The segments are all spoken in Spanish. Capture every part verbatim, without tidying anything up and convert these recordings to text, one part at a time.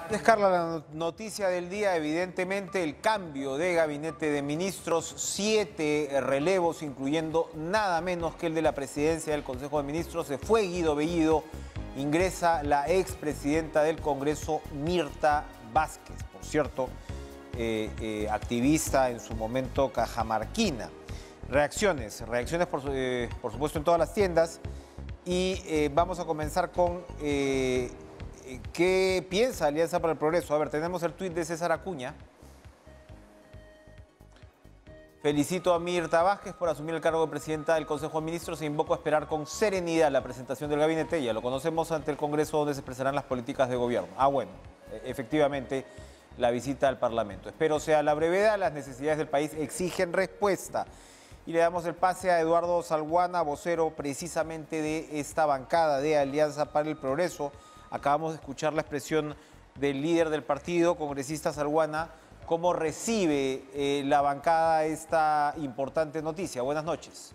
Es, Carla, la noticia del día, evidentemente el cambio de gabinete de ministros, siete relevos, incluyendo nada menos que el de la presidencia del Consejo de Ministros. Se fue Guido Bellido, ingresa la expresidenta del Congreso, Mirta Vázquez, por cierto, eh, eh, activista en su momento cajamarquina. Reacciones, reacciones por, eh, por supuesto en todas las tiendas y eh, vamos a comenzar con... Eh, ¿Qué piensa Alianza para el Progreso? A ver, tenemos el tuit de César Acuña. Felicito a Mirta Vázquez por asumir el cargo de presidenta del Consejo de Ministros e invoco a esperar con serenidad la presentación del gabinete. Ya lo conocemos, ante el Congreso, donde se expresarán las políticas de gobierno. Ah, bueno, efectivamente, la visita al Parlamento. Espero sea la brevedad, las necesidades del país exigen respuesta. Y le damos el pase a Eduardo Salguana, vocero precisamente de esta bancada de Alianza para el Progreso. Acabamos de escuchar la expresión del líder del partido, congresista Salguana. ¿Cómo recibe eh, la bancada esta importante noticia? Buenas noches.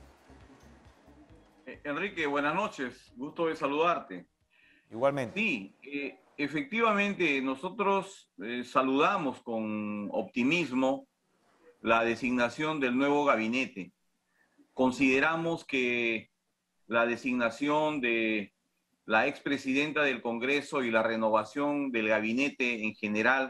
Eh, Enrique, buenas noches. Gusto de saludarte. Igualmente. Sí, eh, efectivamente nosotros eh, saludamos con optimismo la designación del nuevo gabinete. Consideramos que la designación de la expresidenta del Congreso y la renovación del gabinete en general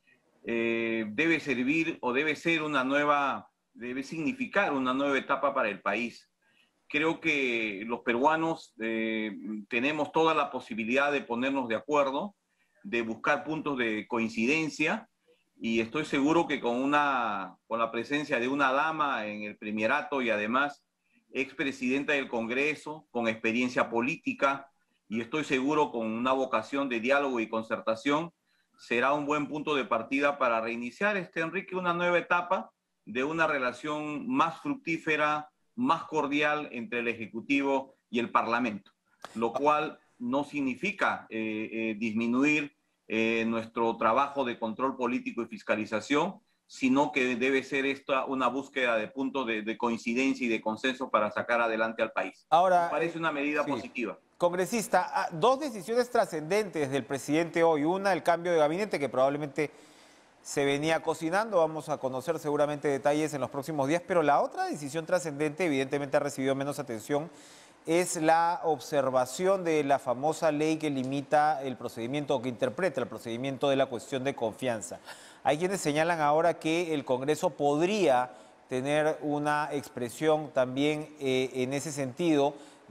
eh, debe servir o debe ser una nueva, debe significar una nueva etapa para el país. Creo que los peruanos eh, tenemos toda la posibilidad de ponernos de acuerdo, de buscar puntos de coincidencia, y estoy seguro que con, una, con la presencia de una dama en el primerato y además expresidenta del Congreso, con experiencia política, y estoy seguro con una vocación de diálogo y concertación, será un buen punto de partida para reiniciar, este, Enrique, una nueva etapa de una relación más fructífera, más cordial entre el Ejecutivo y el Parlamento, lo cual no significa eh, eh, disminuir eh, nuestro trabajo de control político y fiscalización, sino que debe ser esta una búsqueda de puntos de, de coincidencia y de consenso para sacar adelante al país. Ahora, Me parece una medida sí. positiva. Congresista, dos decisiones trascendentes del presidente hoy. Una, el cambio de gabinete, que probablemente se venía cocinando. Vamos a conocer seguramente detalles en los próximos días. Pero la otra decisión trascendente, evidentemente ha recibido menos atención, es la observación de la famosa ley que limita el procedimiento, o que interpreta el procedimiento de la cuestión de confianza. Hay quienes señalan ahora que el Congreso podría tener una expresión también eh, en ese sentido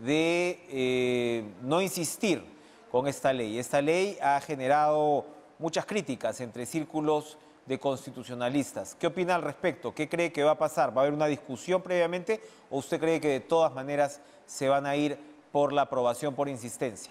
de eh, no insistir con esta ley. Esta ley ha generado muchas críticas entre círculos de constitucionalistas. ¿Qué opina al respecto? ¿Qué cree que va a pasar? ¿Va a haber una discusión previamente o usted cree que de todas maneras se van a ir por la aprobación por insistencia?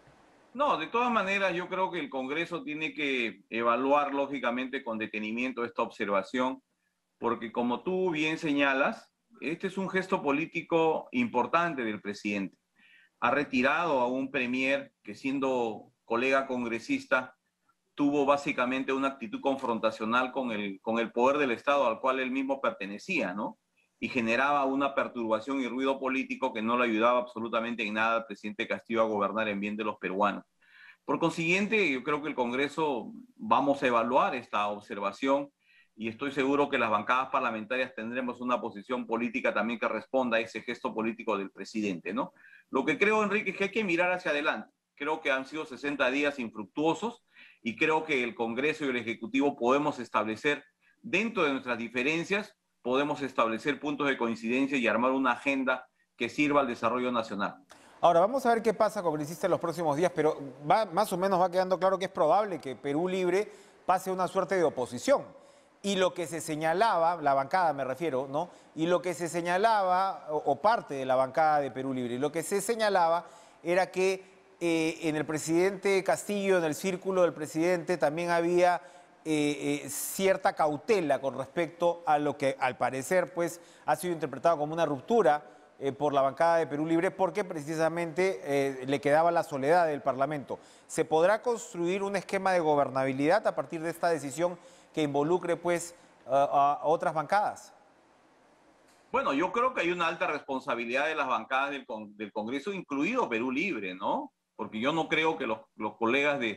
No, de todas maneras yo creo que el Congreso tiene que evaluar lógicamente con detenimiento esta observación, porque como tú bien señalas, este es un gesto político importante del presidente. Ha retirado a un premier que, siendo colega congresista, tuvo básicamente una actitud confrontacional con el, con el poder del Estado al cual él mismo pertenecía, ¿no? Y generaba una perturbación y ruido político que no le ayudaba absolutamente en nada al presidente Castillo a gobernar en bien de los peruanos. Por consiguiente, yo creo que el Congreso vamos a evaluar esta observación y estoy seguro que las bancadas parlamentarias tendremos una posición política también que responda a ese gesto político del presidente, ¿no? Lo que creo, Enrique, es que hay que mirar hacia adelante. Creo que han sido sesenta días infructuosos y creo que el Congreso y el Ejecutivo podemos establecer, dentro de nuestras diferencias, podemos establecer puntos de coincidencia y armar una agenda que sirva al desarrollo nacional. Ahora, vamos a ver qué pasa, congresista, en los próximos días, pero va, más o menos va quedando claro que es probable que Perú Libre pase una suerte de oposición. Y lo que se señalaba, la bancada me refiero, ¿no? Y lo que se señalaba, o, o parte de la bancada de Perú Libre, y lo que se señalaba era que eh, en el presidente Castillo, en el círculo del presidente, también había eh, eh, cierta cautela con respecto a lo que al parecer pues ha sido interpretado como una ruptura eh, por la bancada de Perú Libre, porque precisamente eh, le quedaba la soledad del Parlamento. ¿Se podrá construir un esquema de gobernabilidad a partir de esta decisión que involucre pues a, a otras bancadas? Bueno, yo creo que hay una alta responsabilidad de las bancadas del, con, del Congreso, incluido Perú Libre, ¿no? Porque yo no creo que los, los colegas de,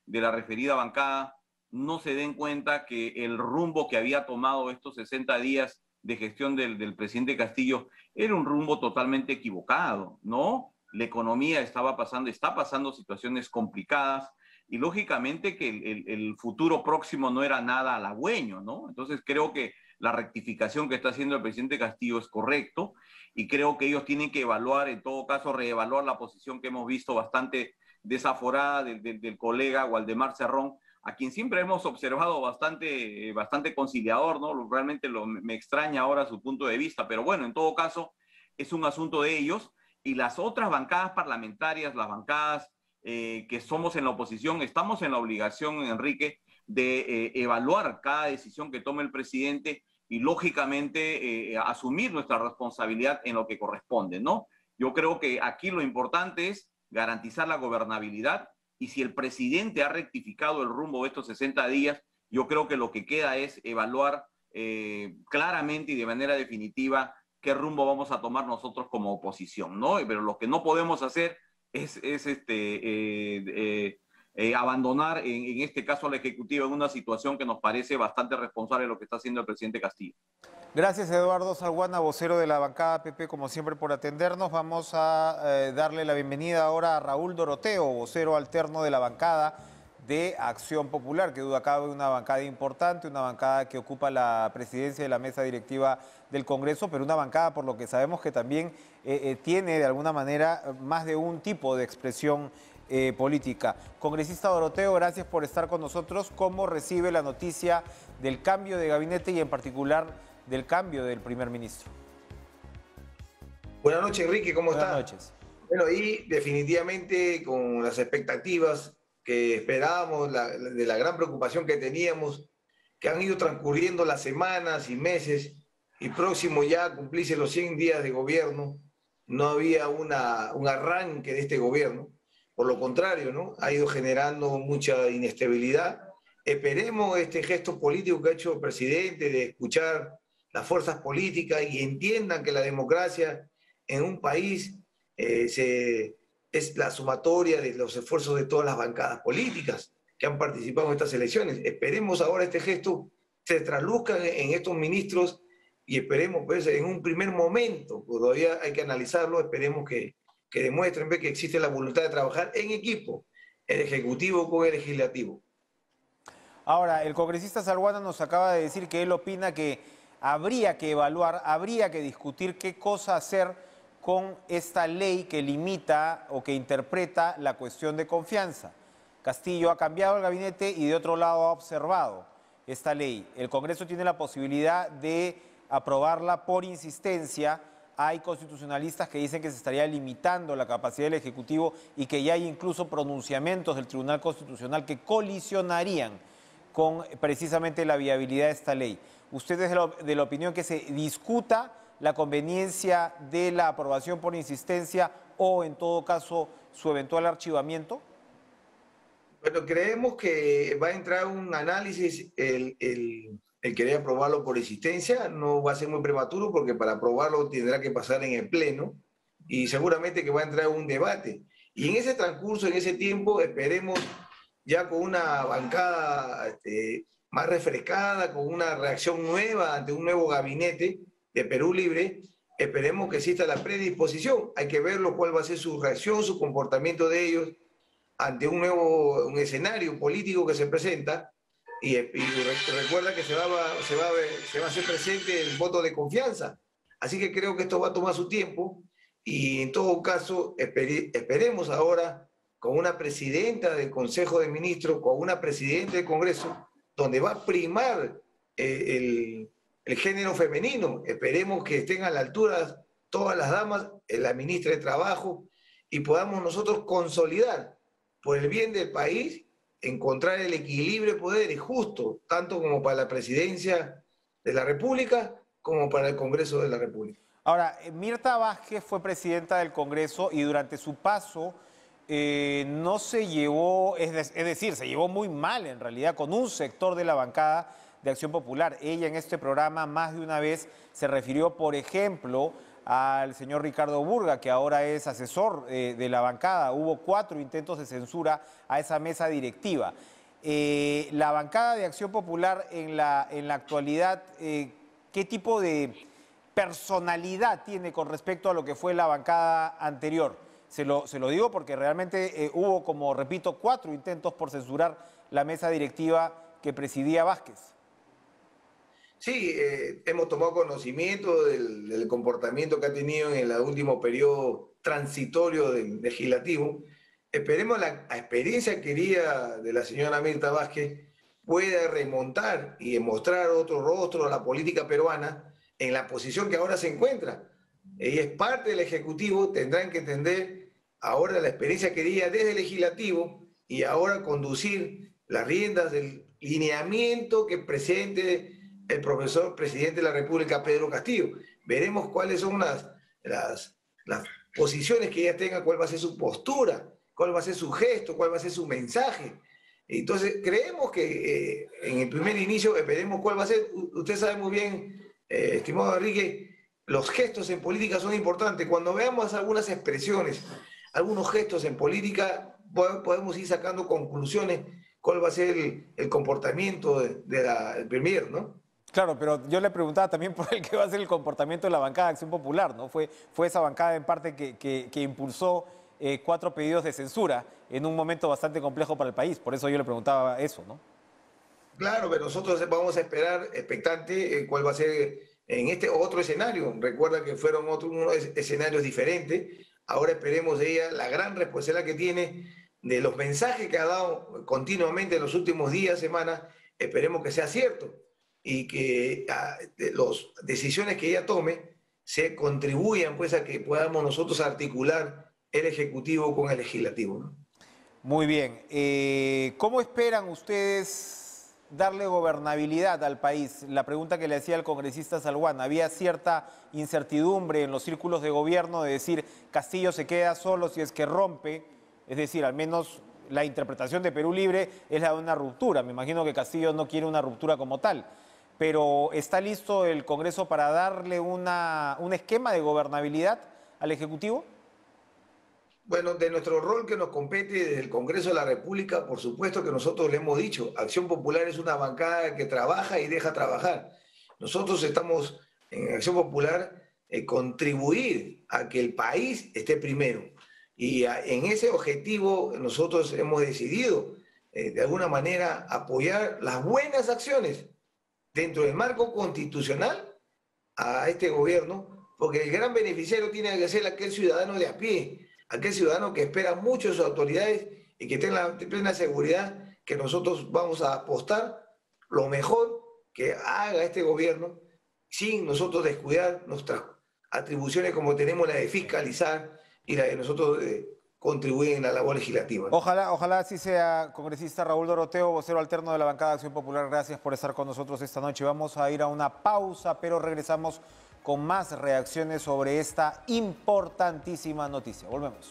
de la referida bancada no se den cuenta que el rumbo que había tomado estos sesenta días de gestión del, del presidente Castillo era un rumbo totalmente equivocado, ¿no? La economía estaba pasando, está pasando situaciones complicadas y lógicamente que el, el, el futuro próximo no era nada halagüeño, ¿no? Entonces creo que la rectificación que está haciendo el presidente Castillo es correcto y creo que ellos tienen que evaluar, en todo caso, reevaluar la posición que hemos visto bastante desaforada del, del, del colega Waldemar Cerrón, a quien siempre hemos observado bastante, bastante conciliador, ¿no? Realmente lo, me extraña ahora su punto de vista, pero bueno, en todo caso, es un asunto de ellos y las otras bancadas parlamentarias, las bancadas eh, que somos en la oposición, estamos en la obligación, Enrique, de eh, evaluar cada decisión que tome el presidente y lógicamente eh, asumir nuestra responsabilidad en lo que corresponde, ¿no? Yo creo que aquí lo importante es garantizar la gobernabilidad y si el presidente ha rectificado el rumbo de estos sesenta días, yo creo que lo que queda es evaluar eh, claramente y de manera definitiva qué rumbo vamos a tomar nosotros como oposición, ¿no? Pero lo que no podemos hacer es, es este, eh, eh, eh, abandonar, en, en este caso, al Ejecutivo en una situación que nos parece bastante responsable de lo que está haciendo el presidente Castillo. Gracias, Eduardo Salguana, vocero de la bancada P P, como siempre, por atendernos. Vamos a eh, darle la bienvenida ahora a Raúl Doroteo, vocero alterno de la bancada de Acción Popular, que duda cabe una bancada importante, una bancada que ocupa la presidencia de la mesa directiva del Congreso, pero una bancada por lo que sabemos que también eh, eh, tiene de alguna manera más de un tipo de expresión eh, política. Congresista Doroteo, gracias por estar con nosotros. ¿Cómo recibe la noticia del cambio de gabinete y en particular del cambio del primer ministro? Buenas noches, Enrique, ¿cómo estás? Buenas noches. Bueno, y definitivamente con las expectativas que esperábamos, la, de la gran preocupación que teníamos, que han ido transcurriendo las semanas y meses, y próximo ya a cumplirse los cien días de gobierno, no había una, un arranque de este gobierno. Por lo contrario, ¿no? Ha ido generando mucha inestabilidad. Esperemos este gesto político que ha hecho el presidente de escuchar las fuerzas políticas y entiendan que la democracia en un país eh, se, es la sumatoria de los esfuerzos de todas las bancadas políticas que han participado en estas elecciones. Esperemos ahora este gesto se trasluzca en estos ministros y esperemos, pues, en un primer momento, todavía hay que analizarlo, esperemos que, que demuestren que existe la voluntad de trabajar en equipo, el Ejecutivo con el Legislativo. Ahora, el congresista Salguana nos acaba de decir que él opina que habría que evaluar, habría que discutir qué cosa hacer con esta ley que limita o que interpreta la cuestión de confianza. Castillo ha cambiado el gabinete y de otro lado ha observado esta ley. El Congreso tiene la posibilidad de aprobarla por insistencia. Hay constitucionalistas que dicen que se estaría limitando la capacidad del Ejecutivo y que ya hay incluso pronunciamientos del Tribunal Constitucional que colisionarían con precisamente la viabilidad de esta ley. ¿Usted es de la, de la opinión que se discuta la conveniencia de la aprobación por insistencia o, en todo caso, su eventual archivamiento? Bueno, creemos que va a entrar un análisis, el, el, el querer aprobarlo por insistencia, no va a ser muy prematuro porque para aprobarlo tendrá que pasar en el Pleno y seguramente que va a entrar un debate. Y en ese transcurso, en ese tiempo, esperemos ya con una bancada este, más refrescada, con una reacción nueva ante un nuevo gabinete de Perú Libre, esperemos que exista la predisposición. Hay que verlo cuál va a ser su reacción, su comportamiento de ellos ante un nuevo un escenario político que se presenta y, y recuerda que se va, se, va, se va a hacer presente el voto de confianza. Así que creo que esto va a tomar su tiempo y en todo caso esper, esperemos ahora con una presidenta del Consejo de Ministros, con una presidenta del Congreso, donde va a primar eh, el, el género femenino. Esperemos que estén a la altura todas las damas, la ministra de Trabajo, y podamos nosotros consolidar, por el bien del país, encontrar el equilibrio de poderes justo, tanto como para la presidencia de la República, como para el Congreso de la República. Ahora, Mirta Vázquez fue presidenta del Congreso y durante su paso Eh, no se llevó, es, de, es decir, se llevó muy mal en realidad con un sector de la bancada de Acción Popular. Ella en este programa más de una vez se refirió, por ejemplo, al señor Ricardo Burga, que ahora es asesor eh, de la bancada. Hubo cuatro intentos de censura a esa mesa directiva. Eh, la bancada de Acción Popular en la, en la actualidad, eh, ¿qué tipo de personalidad tiene con respecto a lo que fue la bancada anterior? Se lo, se lo digo porque realmente eh, hubo, como repito, cuatro intentos por censurar la mesa directiva que presidía Vázquez. Sí, eh, hemos tomado conocimiento del, del comportamiento que ha tenido en el último periodo transitorio del legislativo. Esperemos la, la experiencia querida de la señora Mirta Vázquez pueda remontar y mostrar otro rostro a la política peruana en la posición que ahora se encuentra. Ella es parte del Ejecutivo, tendrán que entender ahora la experiencia querida desde el Legislativo y ahora conducir las riendas del lineamiento que presente el profesor presidente de la República, Pedro Castillo. Veremos cuáles son las, las, las posiciones que ella tenga, cuál va a ser su postura, cuál va a ser su gesto, cuál va a ser su mensaje. Entonces, creemos que eh, en el primer inicio veremos cuál va a ser. Usted sabe muy bien, eh, estimado Enrique, los gestos en política son importantes. Cuando veamos algunas expresiones, algunos gestos en política, podemos ir sacando conclusiones cuál va a ser el, el comportamiento de, de la, del premier, ¿no? Claro, pero yo le preguntaba también por el que va a ser el comportamiento de la bancada de Acción Popular, ¿no? Fue, fue esa bancada en parte que, que, que impulsó eh, cuatro pedidos de censura en un momento bastante complejo para el país. Por eso yo le preguntaba eso, ¿no? Claro, pero nosotros vamos a esperar expectante eh, cuál va a ser en este otro escenario. Recuerda que fueron otros unos escenarios diferentes. Ahora esperemos de ella la gran responsabilidad que tiene de los mensajes que ha dado continuamente en los últimos días, semanas. Esperemos que sea cierto y que a, las decisiones que ella tome se contribuyan pues a que podamos nosotros articular el Ejecutivo con el Legislativo, ¿no? Muy bien. Eh, ¿Cómo esperan ustedes darle gobernabilidad al país? La pregunta que le hacía al congresista Salguán, había cierta incertidumbre en los círculos de gobierno de decir Castillo se queda solo si es que rompe, es decir, al menos la interpretación de Perú Libre es la de una ruptura. Me imagino que Castillo no quiere una ruptura como tal, pero ¿está listo el Congreso para darle una, un esquema de gobernabilidad al Ejecutivo? Bueno, de nuestro rol que nos compete desde el Congreso de la República, por supuesto que nosotros le hemos dicho, Acción Popular es una bancada que trabaja y deja trabajar. Nosotros estamos en Acción Popular eh, contribuir a que el país esté primero. Y a, en ese objetivo nosotros hemos decidido, eh, de alguna manera, apoyar las buenas acciones dentro del marco constitucional a este gobierno, porque el gran beneficiario tiene que ser aquel ciudadano de a pie, aquel ciudadano que espera mucho de sus autoridades y que tenga la plena seguridad que nosotros vamos a apostar lo mejor que haga este gobierno sin nosotros descuidar nuestras atribuciones como tenemos la de fiscalizar y la de nosotros eh, contribuir en la labor legislativa. Ojalá, ojalá así sea, congresista Raúl Doroteo, vocero alterno de la bancada de Acción Popular. Gracias por estar con nosotros esta noche. Vamos a ir a una pausa, pero regresamos con más reacciones sobre esta importantísima noticia. Volvemos.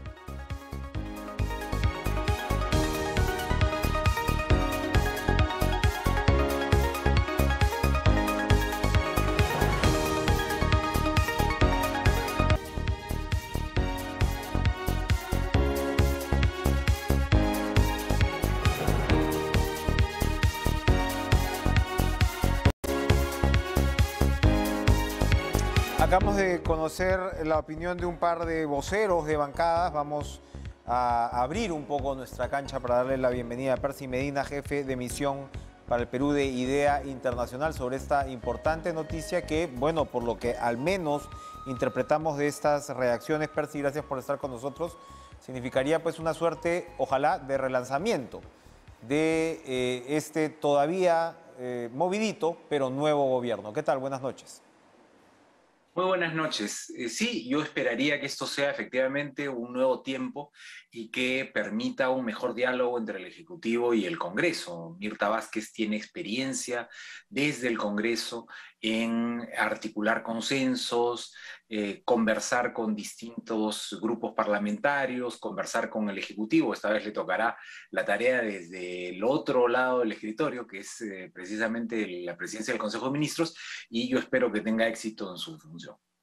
Acabamos de conocer la opinión de un par de voceros de bancadas. Vamos a abrir un poco nuestra cancha para darle la bienvenida a Percy Medina, jefe de misión para el Perú de IDEA Internacional, sobre esta importante noticia que, bueno, por lo que al menos interpretamos de estas reacciones, Percy, gracias por estar con nosotros, significaría pues una suerte, ojalá, de relanzamiento de eh, este todavía eh, movidito, pero nuevo gobierno. ¿Qué tal? Buenas noches. Muy buenas noches. Eh, sí, yo esperaría que esto sea efectivamente un nuevo tiempo y que permita un mejor diálogo entre el Ejecutivo y el Congreso. Mirta Vázquez tiene experiencia desde el Congreso en articular consensos, eh, conversar con distintos grupos parlamentarios, conversar con el Ejecutivo. Esta vez le tocará la tarea desde el otro lado del escritorio, que es eh, precisamente la presidencia del Consejo de Ministros, y yo espero que tenga éxito en su función.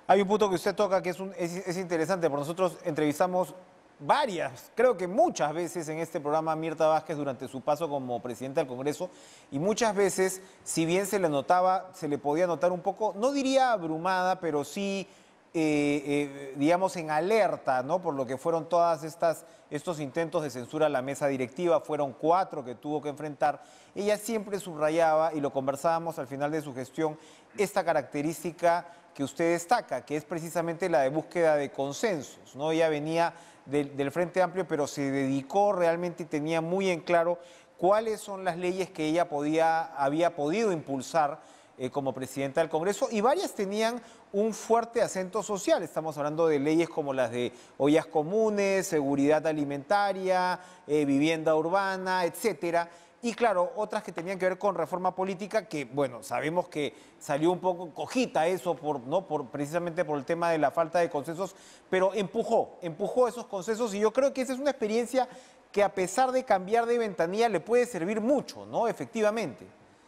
Hay un punto que usted toca que es, un, es, es interesante, porque nosotros entrevistamos varias, creo que muchas veces en este programa a Mirta Vázquez durante su paso como presidenta del Congreso, y muchas veces, si bien se le notaba, se le podía notar un poco, no diría abrumada, pero sí, eh, eh, digamos, en alerta, ¿no? Por lo que fueron todas estas estos intentos de censura a la mesa directiva, fueron cuatro que tuvo que enfrentar. Ella siempre subrayaba, y lo conversábamos al final de su gestión, esta característica que usted destaca, que es precisamente la de búsqueda de consensos, ¿no? Ella venía del, del Frente Amplio, pero se dedicó realmente y tenía muy en claro cuáles son las leyes que ella podía, había podido impulsar eh, como presidenta del Congreso, y varias tenían un fuerte acento social. Estamos hablando de leyes como las de ollas comunes, seguridad alimentaria, eh, vivienda urbana, etcétera. Y claro, otras que tenían que ver con reforma política, que bueno, sabemos que salió un poco cojita eso, por, ¿no? por, precisamente por el tema de la falta de consensos, pero empujó, empujó esos consensos, y yo creo que esa es una experiencia que a pesar de cambiar de ventanilla le puede servir mucho, ¿no? Efectivamente.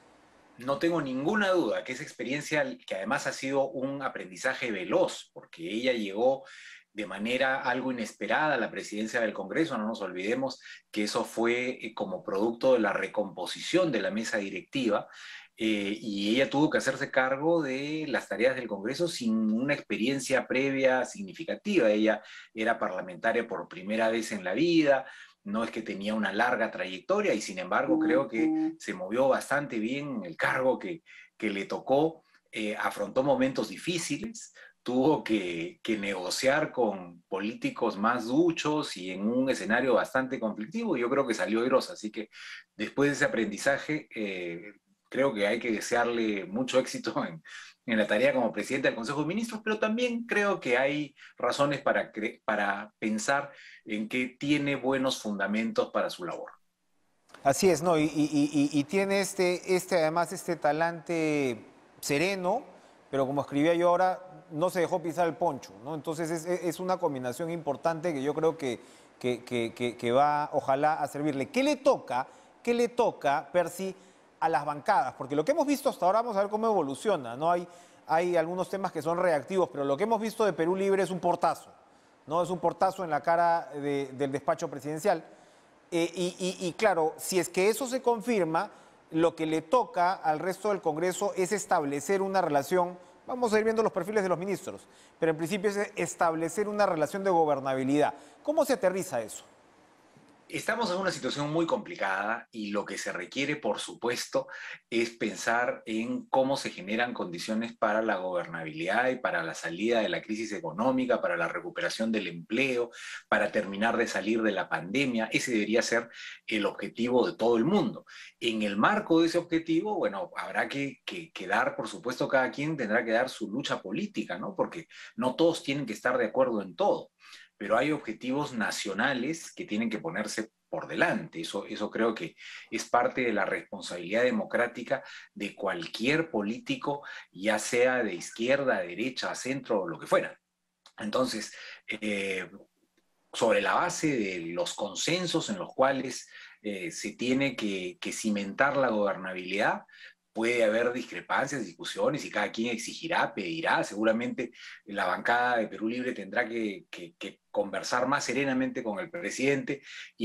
No tengo ninguna duda que esa experiencia, que además ha sido un aprendizaje veloz, porque ella llegó de manera algo inesperada a la presidencia del Congreso. No nos olvidemos que eso fue como producto de la recomposición de la mesa directiva, eh, y ella tuvo que hacerse cargo de las tareas del Congreso sin una experiencia previa significativa. Ella era parlamentaria por primera vez en la vida, no es que tenía una larga trayectoria, y sin embargo creo que se movió bastante bien en el cargo que, que le tocó, eh, afrontó momentos difíciles, tuvo que, que negociar con políticos más duchos y en un escenario bastante conflictivo, y yo creo que salió airosa. Así que después de ese aprendizaje, eh, creo que hay que desearle mucho éxito en, en la tarea como presidenta del Consejo de Ministros, pero también creo que hay razones para, para pensar en que tiene buenos fundamentos para su labor. Así es, ¿no? Y, y, y, y tiene este, este, además, este talante sereno, pero como escribía yo ahora, no se dejó pisar el poncho, ¿no? Entonces es, es una combinación importante que yo creo que, que, que, que, que va, ojalá, a servirle. ¿Qué le toca, qué le toca, Percy, a las bancadas? Porque lo que hemos visto hasta ahora, vamos a ver cómo evoluciona, ¿no? Hay, hay algunos temas que son reactivos, pero lo que hemos visto de Perú Libre es un portazo, ¿no? Es un portazo en la cara de, del despacho presidencial. Eh, y, y, y claro, si es que eso se confirma, lo que le toca al resto del Congreso es establecer una relación, vamos a ir viendo los perfiles de los ministros, pero en principio es establecer una relación de gobernabilidad. ¿Cómo se aterriza eso? Estamos en una situación muy complicada, y lo que se requiere, por supuesto, es pensar en cómo se generan condiciones para la gobernabilidad y para la salida de la crisis económica, para la recuperación del empleo, para terminar de salir de la pandemia. Ese debería ser el objetivo de todo el mundo. En el marco de ese objetivo, bueno, habrá que, que, que dar, por supuesto, cada quien tendrá que dar su lucha política, ¿no? Porque no todos tienen que estar de acuerdo en todo, pero hay objetivos nacionales que tienen que ponerse por delante. Eso, eso creo que es parte de la responsabilidad democrática de cualquier político, ya sea de izquierda, derecha, centro o lo que fuera. Entonces, eh, sobre la base de los consensos en los cuales eh, se tiene que, que cimentar la gobernabilidad, puede haber discrepancias, discusiones, y cada quien exigirá, pedirá. Seguramente la bancada de Perú Libre tendrá que, que, que conversar más serenamente con el presidente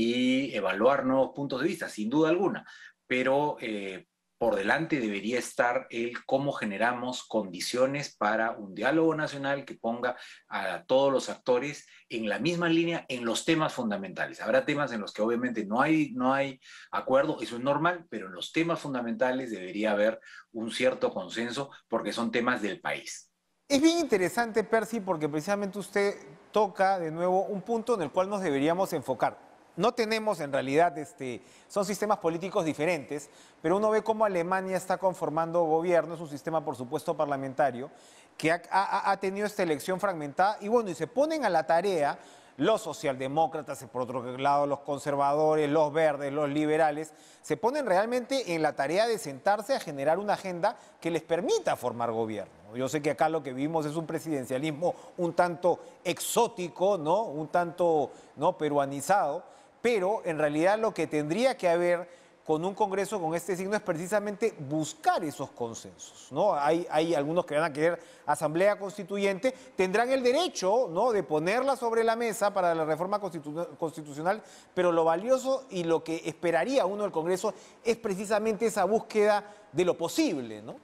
y evaluar nuevos puntos de vista, sin duda alguna. Pero eh, por delante debería estar el cómo generamos condiciones para un diálogo nacional que ponga a todos los actores en la misma línea en los temas fundamentales. Habrá temas en los que obviamente no hay, no hay acuerdo, eso es normal, pero en los temas fundamentales debería haber un cierto consenso, porque son temas del país. Es bien interesante, Percy, porque precisamente usted toca de nuevo un punto en el cual nos deberíamos enfocar. No tenemos en realidad, este, son sistemas políticos diferentes, pero uno ve cómo Alemania está conformando gobierno, es un sistema por supuesto parlamentario, que ha, ha, ha tenido esta elección fragmentada, y bueno, y se ponen a la tarea los socialdemócratas, por otro lado los conservadores, los verdes, los liberales, se ponen realmente en la tarea de sentarse a generar una agenda que les permita formar gobierno. Yo sé que acá lo que vivimos es un presidencialismo un tanto exótico, ¿no? Un tanto, ¿no?, peruanizado, pero en realidad lo que tendría que haber con un Congreso con este signo es precisamente buscar esos consensos, ¿no? Hay, hay algunos que van a querer asamblea constituyente, tendrán el derecho, ¿no?, de ponerla sobre la mesa para la reforma constitu constitucional, pero lo valioso y lo que esperaría uno del Congreso es precisamente esa búsqueda de lo posible, ¿no?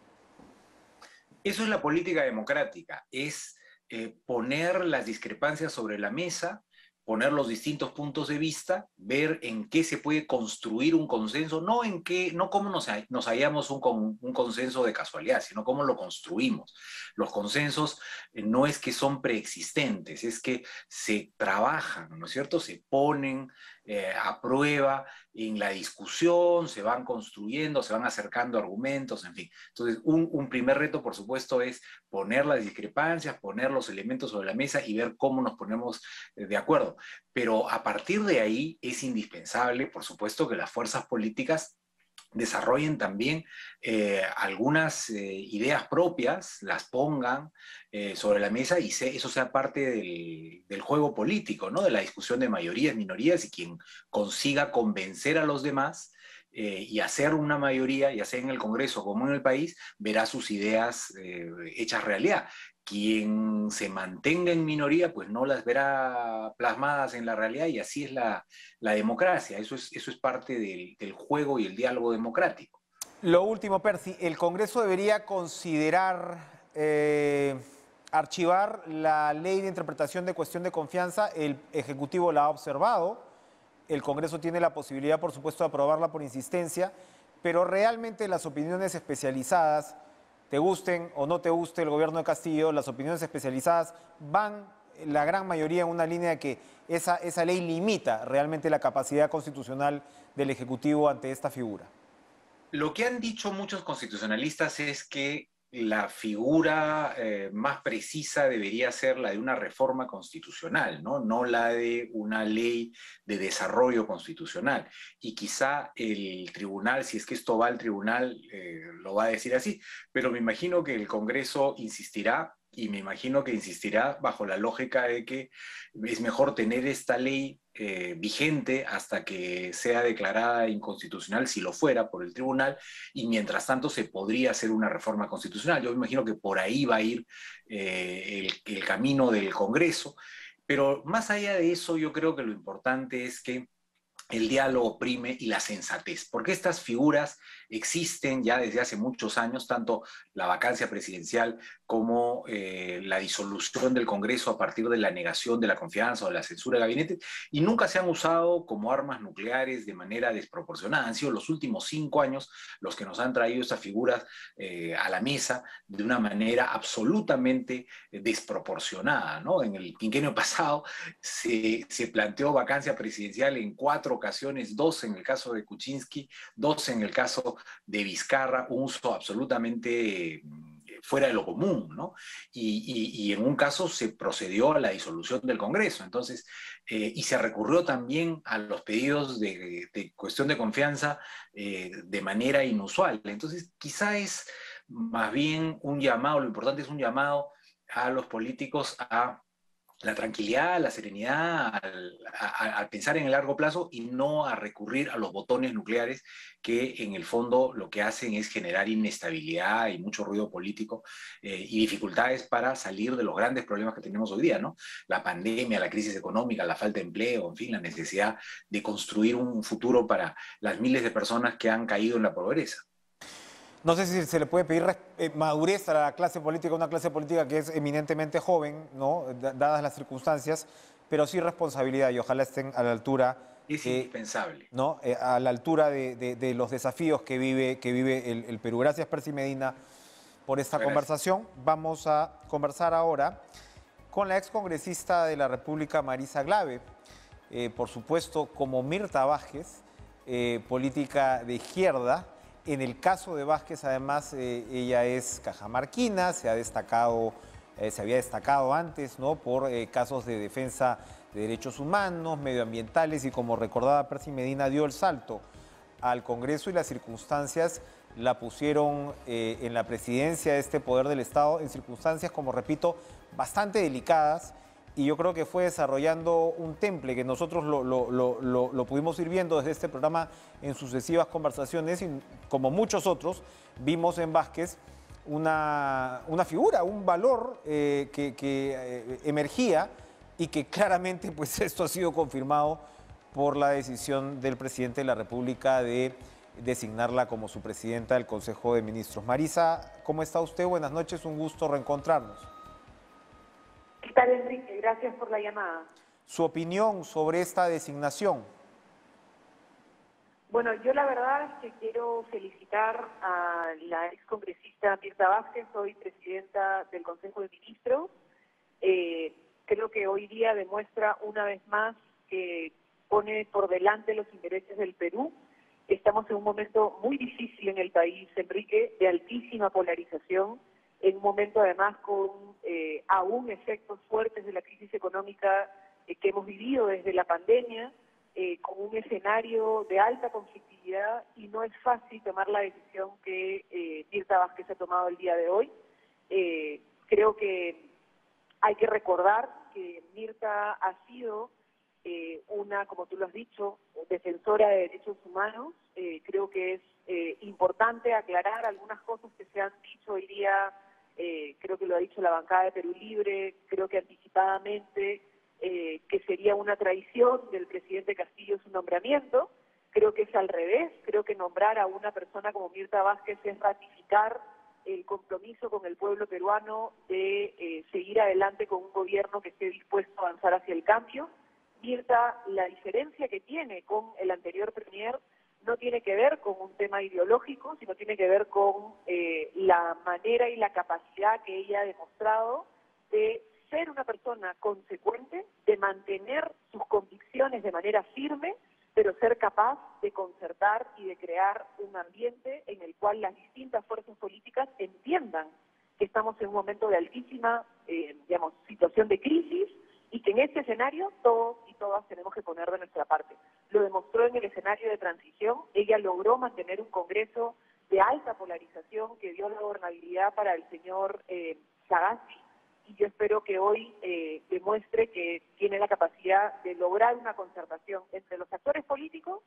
Eso es la política democrática, es eh, poner las discrepancias sobre la mesa, poner los distintos puntos de vista, ver en qué se puede construir un consenso, no en qué, no cómo nos, nos hallamos un, con, un consenso de casualidad, sino cómo lo construimos. Los consensos eh, no es que son preexistentes, es que se trabajan, ¿no es cierto? Se ponen eh, a prueba en la discusión, se van construyendo, se van acercando argumentos, en fin. Entonces, un, un primer reto, por supuesto, es poner las discrepancias, poner los elementos sobre la mesa y ver cómo nos ponemos eh, de acuerdo. Pero a partir de ahí es indispensable, por supuesto, que las fuerzas políticas desarrollen también eh, algunas eh, ideas propias, las pongan eh, sobre la mesa y se, eso sea parte del, del juego político, ¿no? De la discusión de mayorías, minorías, y quien consiga convencer a los demás eh, y hacer una mayoría, ya sea en el Congreso como en el país, verá sus ideas eh, hechas realidad. Quien se mantenga en minoría, pues no las verá plasmadas en la realidad, y así es la, la democracia. Eso es, eso es parte del, del juego y el diálogo democrático. Lo último, Percy, el Congreso debería considerar eh, archivar la ley de interpretación de cuestión de confianza. El Ejecutivo la ha observado, el Congreso tiene la posibilidad, por supuesto, de aprobarla por insistencia, pero realmente las opiniones especializadas, te gusten o no te guste el gobierno de Castillo, las opiniones especializadas van, la gran mayoría, en una línea de que esa, esa ley limita realmente la capacidad constitucional del Ejecutivo ante esta figura. Lo que han dicho muchos constitucionalistas es que la figura eh, más precisa debería ser la de una reforma constitucional, ¿no? No la de una ley de desarrollo constitucional. Y quizá el tribunal, si es que esto va al tribunal, eh, lo va a decir así, pero me imagino que el Congreso insistirá, y me imagino que insistirá bajo la lógica de que es mejor tener esta ley eh, vigente hasta que sea declarada inconstitucional, si lo fuera, por el tribunal, y mientras tanto se podría hacer una reforma constitucional. Yo me imagino que por ahí va a ir eh, el, el camino del Congreso, pero más allá de eso, yo creo que lo importante es que el diálogo prime y la sensatez, porque estas figuras existen ya desde hace muchos años, tanto la vacancia presidencial como eh, la disolución del Congreso a partir de la negación de la confianza o de la censura de gabinete, y nunca se han usado como armas nucleares de manera desproporcionada. Han sido los últimos cinco años los que nos han traído estas figuras eh, a la mesa de una manera absolutamente desproporcionada, ¿no? En el quinquenio pasado se, se planteó vacancia presidencial en cuatro ocasiones, dos en el caso de Kuczynski, dos en el caso de Vizcarra, un uso absolutamente fuera de lo común, ¿no? Y, y, y en un caso se procedió a la disolución del Congreso, entonces, eh, y se recurrió también a los pedidos de, de cuestión de confianza eh, de manera inusual. Entonces, quizá es más bien un llamado, lo importante es un llamado a los políticos a la tranquilidad, la serenidad, al, a, a pensar en el largo plazo y no a recurrir a los botones nucleares que en el fondo lo que hacen es generar inestabilidad y mucho ruido político eh, y dificultades para salir de los grandes problemas que tenemos hoy día, ¿no? La pandemia, la crisis económica, la falta de empleo, en fin, la necesidad de construir un futuro para las miles de personas que han caído en la pobreza. No sé si se le puede pedir eh, madurez a la clase política, una clase política que es eminentemente joven, ¿no? Dadas las circunstancias, pero sí responsabilidad, y ojalá estén a la altura. Es eh, indispensable. ¿no? Eh, a la altura de, de, de los desafíos que vive, que vive el, el Perú. Gracias, Percy Medina, por esta Gracias. conversación. Vamos a conversar ahora con la excongresista de la República, Marisa Glave. Eh, por supuesto, como Mirta Vázquez, eh, política de izquierda. En el caso de Vázquez, además, eh, ella es cajamarquina, se ha destacado, eh, se había destacado antes, ¿no? Por eh, casos de defensa de derechos humanos, medioambientales, y como recordaba Percy Medina, dio el salto al Congreso y las circunstancias la pusieron eh, en la presidencia de este poder del Estado, en circunstancias, como repito, bastante delicadas, y yo creo que fue desarrollando un temple que nosotros lo, lo, lo, lo, lo pudimos ir viendo desde este programa en sucesivas conversaciones y como muchos otros vimos en Vázquez una, una figura, un valor eh, que, que eh, emergía y que claramente pues esto ha sido confirmado por la decisión del presidente de la República de designarla como su presidenta del Consejo de Ministros. Marisa, ¿cómo está usted? Buenas noches, un gusto reencontrarnos. ¿Qué tal, Enrique? Gracias por la llamada. Su opinión sobre esta designación. Bueno, yo la verdad es que quiero felicitar a la excongresista Mirta Vázquez, soy presidenta del Consejo de Ministros. Eh, creo que hoy día demuestra una vez más que pone por delante los intereses del Perú. Estamos en un momento muy difícil en el país, Enrique, de altísima polarización, en un momento además con eh, aún efectos fuertes de la crisis económica eh, que hemos vivido desde la pandemia, eh, con un escenario de alta conflictividad, y no es fácil tomar la decisión que eh, Mirta Vázquez ha tomado el día de hoy. Eh, creo que hay que recordar que Mirta ha sido eh, una, como tú lo has dicho, defensora de derechos humanos. Eh, creo que es eh, importante aclarar algunas cosas que se han dicho hoy día. Eh, creo que lo ha dicho la bancada de Perú Libre, creo que anticipadamente, eh, que sería una traición del presidente Castillo su nombramiento. Creo que es al revés, creo que nombrar a una persona como Mirta Vázquez es ratificar el compromiso con el pueblo peruano de eh, seguir adelante con un gobierno que esté dispuesto a avanzar hacia el cambio. Mirta, la diferencia que tiene con el anterior premier no tiene que ver con un tema ideológico, sino tiene que ver con eh, la manera y la capacidad que ella ha demostrado de ser una persona consecuente, de mantener sus convicciones de manera firme, pero ser capaz de concertar y de crear un ambiente en el cual las distintas fuerzas políticas entiendan que estamos en un momento de altísima, eh, digamos, situación de crisis, y que en este escenario todos y todas tenemos que poner de nuestra parte. Lo demostró en el escenario de transición. Ella logró mantener un Congreso de alta polarización que dio la gobernabilidad para el señor eh, Sagasti, y yo espero que hoy eh, demuestre que tiene la capacidad de lograr una concertación entre los actores políticos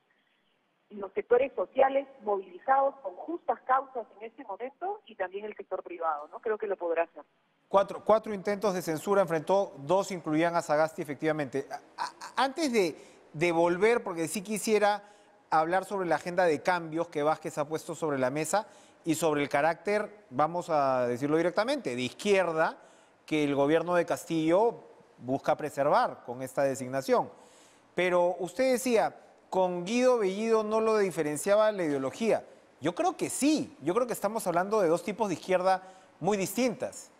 y los sectores sociales movilizados con justas causas en este momento, y también el sector privado, ¿no? Creo que lo podrá hacer. Cuatro, cuatro intentos de censura enfrentó, dos incluían a Sagasti, efectivamente. A, a, antes de, de volver, porque sí quisiera hablar sobre la agenda de cambios que Vázquez ha puesto sobre la mesa y sobre el carácter, vamos a decirlo directamente, de izquierda que el gobierno de Castillo busca preservar con esta designación. Pero usted decía, con Guido Bellido no lo diferenciaba la ideología. Yo creo que sí, yo creo que estamos hablando de dos tipos de izquierda muy distintas.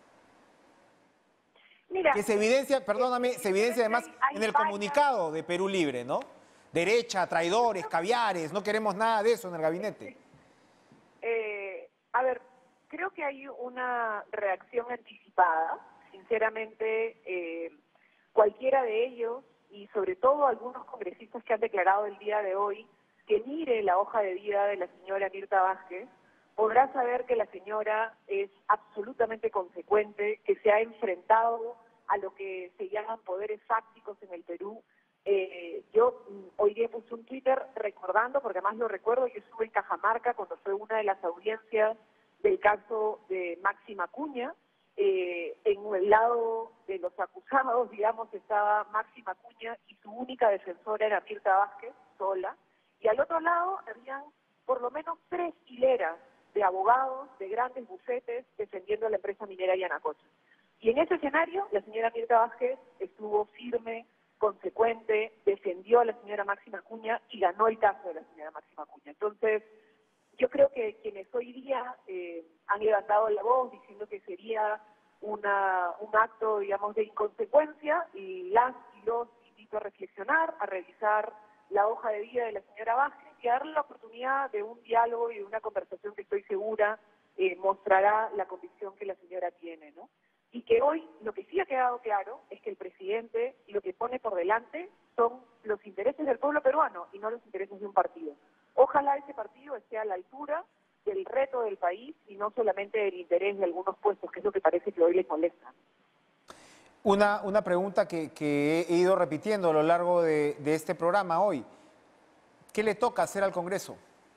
Mira, que se evidencia, perdóname, se evidencia además hay en el varias... comunicado de Perú Libre, ¿no? Derecha, traidores, caviares, no queremos nada de eso en el gabinete. Eh, a ver, creo que hay una reacción anticipada. Sinceramente, eh, cualquiera de ellos, y sobre todo algunos congresistas que han declarado el día de hoy, que mire la hoja de vida de la señora Mirta Vázquez, podrá saber que la señora es absolutamente consecuente, que se ha enfrentado a lo que se llaman poderes fácticos en el Perú. Eh, yo mm, hoy día puse un Twitter recordando, porque además lo recuerdo, yo estuve en Cajamarca cuando fue una de las audiencias del caso de Máxima Acuña. Eh, en el lado de los acusados, digamos, estaba Máxima Acuña y su única defensora era Mirta Vázquez, sola. Y al otro lado habían por lo menos tres hileras de abogados, de grandes bufetes, defendiendo a la empresa minera Yanacocha. Y en ese escenario, la señora Mirta Vázquez estuvo firme, consecuente, defendió a la señora Máxima Acuña y ganó el caso de la señora Máxima Acuña. Entonces, yo creo que quienes hoy día eh, han levantado la voz diciendo que sería una, un acto, digamos, de inconsecuencia, y las y los invito a reflexionar, a revisar la hoja de vida de la señora Vázquez y a darle la oportunidad de un diálogo y de una conversación que estoy segura eh, mostrará la convicción que la señora tiene, ¿no? Y que hoy lo que sí ha quedado claro es que el presidente lo que pone por delante son los intereses del pueblo peruano y no los intereses de un partido. Ojalá ese partido esté a la altura del reto del país y no solamente del interés de algunos puestos, que es lo que parece que hoy les molesta. Una, una pregunta que, que he ido repitiendo a lo largo de, de este programa hoy. ¿Qué le toca hacer al Congreso?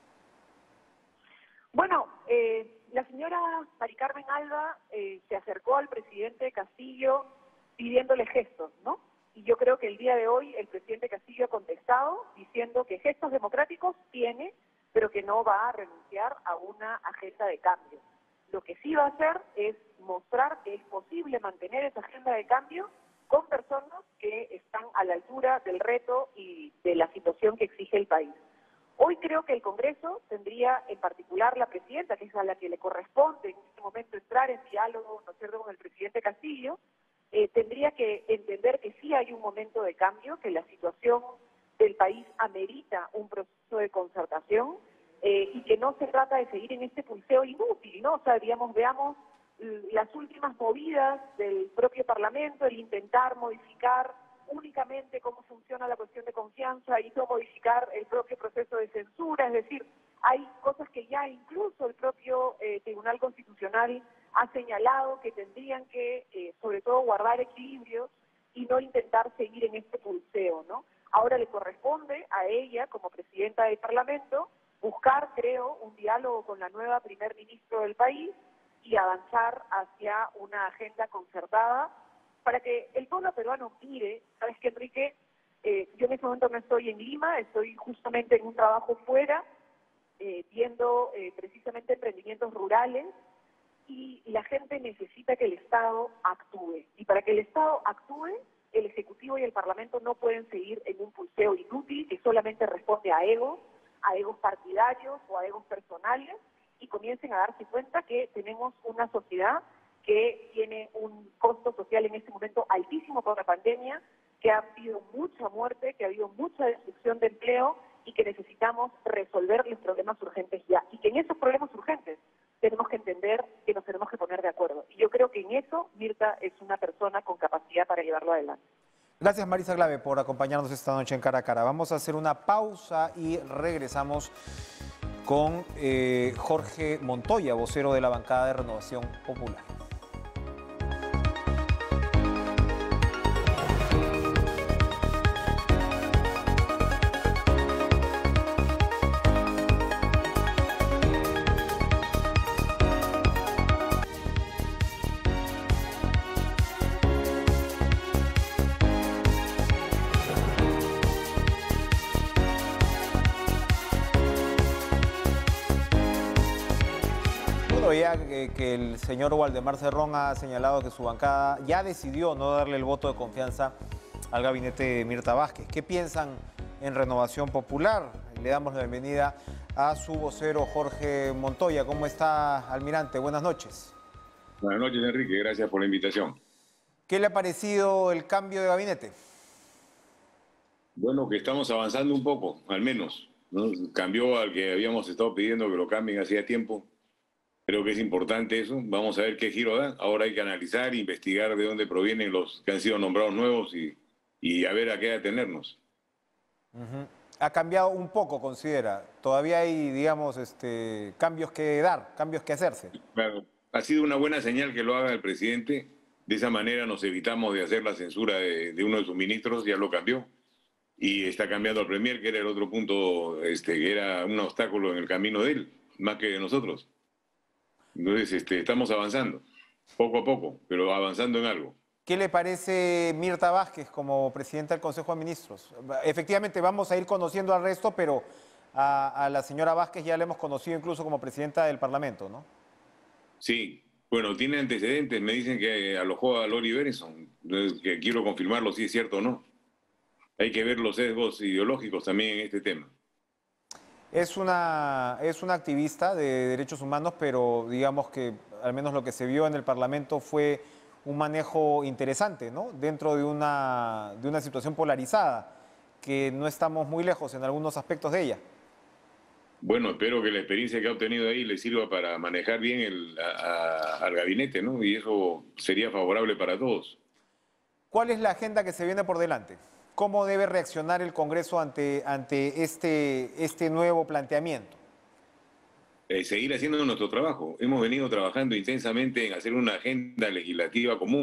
Bueno, eh, la señora Mari Carmen Alba eh, se acercó al presidente Castillo pidiéndole gestos, ¿no? Y yo creo que el día de hoy el presidente Castillo ha contestado diciendo que gestos democráticos tiene, pero que no va a renunciar a una agenda de cambio. Lo que sí va a hacer es mostrar que es posible mantener esa agenda de cambio con personas que están a la altura del reto y de la situación que exige el país. Hoy creo que el Congreso tendría, en particular la presidenta, que es a la que le corresponde en este momento entrar en diálogo, ¿no es cierto?, con el presidente Castillo, eh, tendría que entender que sí hay un momento de cambio, que la situación del país amerita un proceso de concertación eh, y que no se trata de seguir en este pulseo inútil, ¿no? O sea, digamos, veamos las últimas movidas del propio Parlamento, el intentar modificar únicamente cómo funciona la cuestión de confianza y no modificar el propio proceso de censura, es decir, hay cosas que ya incluso el propio eh, Tribunal Constitucional ha señalado que tendrían que, eh, sobre todo, guardar equilibrios y no intentar seguir en este pulseo, ¿no? Ahora le corresponde a ella, como presidenta del Parlamento, buscar, creo, un diálogo con la nueva primer ministro del país y avanzar hacia una agenda concertada para que el pueblo peruano mire. ¿Sabes qué, Enrique? Eh, yo en este momento no estoy en Lima, estoy justamente en un trabajo fuera, eh, viendo eh, precisamente emprendimientos rurales, y la gente necesita que el Estado actúe. Y para que el Estado actúe, el Ejecutivo y el Parlamento no pueden seguir en un pulseo inútil que solamente responde a egos, a egos partidarios o a egos personales, y comiencen a darse cuenta que tenemos una sociedad que tiene un costo social en este momento altísimo por la pandemia, que ha habido mucha muerte, que ha habido mucha destrucción de empleo y que necesitamos resolver los problemas urgentes ya. Y que en esos problemas urgentes tenemos que entender que nos tenemos que poner de acuerdo. Y yo creo que en eso Mirta es una persona con capacidad para llevarlo adelante. Gracias, Marisa Glave, por acompañarnos esta noche en Cara a Cara. Vamos a hacer una pausa y regresamos con eh, Jorge Montoya, vocero de la bancada de Renovación Popular. Ya que, que el señor Waldemar Cerrón ha señalado que su bancada ya decidió no darle el voto de confianza al gabinete de Mirta Vázquez. ¿Qué piensan en Renovación Popular? Le damos la bienvenida a su vocero Jorge Montoya. ¿Cómo está, almirante? Buenas noches. Buenas noches, Enrique. Gracias por la invitación. ¿Qué le ha parecido el cambio de gabinete? Bueno, que estamos avanzando un poco, al menos, ¿no? Cambió al que habíamos estado pidiendo que lo cambien hacía tiempo. Creo que es importante eso. Vamos a ver qué giro da. Ahora hay que analizar, investigar de dónde provienen los que han sido nombrados nuevos y, y a ver a qué atenernos. Uh-huh. Ha cambiado un poco, considera. Todavía hay, digamos, este, cambios que dar, cambios que hacerse. Claro. Ha sido una buena señal que lo haga el presidente. De esa manera nos evitamos de hacer la censura de, de uno de sus ministros. Ya lo cambió. Y está cambiando al premier, que era el otro punto, este, que era un obstáculo en el camino de él, más que de nosotros. Entonces, este, estamos avanzando, poco a poco, pero avanzando en algo. ¿Qué le parece Mirta Vázquez como presidenta del Consejo de Ministros? Efectivamente, vamos a ir conociendo al resto, pero a, a la señora Vázquez ya la hemos conocido incluso como presidenta del Parlamento, ¿no? Sí, bueno, tiene antecedentes. Me dicen que alojó a Lori Berenson, que quiero confirmarlo si es cierto o no. Hay que ver los sesgos ideológicos también en este tema. Es una, es una activista de derechos humanos, pero digamos que al menos lo que se vio en el Parlamento fue un manejo interesante, ¿no? Dentro de una, de una situación polarizada, que no estamos muy lejos en algunos aspectos de ella. Bueno, espero que la experiencia que ha obtenido ahí le sirva para manejar bien el, a, a, al gabinete, ¿no? Y eso sería favorable para todos. ¿Cuál es la agenda que se viene por delante? ¿Cómo debe reaccionar el Congreso ante, ante este, este nuevo planteamiento? Eh, seguir haciendo nuestro trabajo. Hemos venido trabajando intensamente en hacer una agenda legislativa común,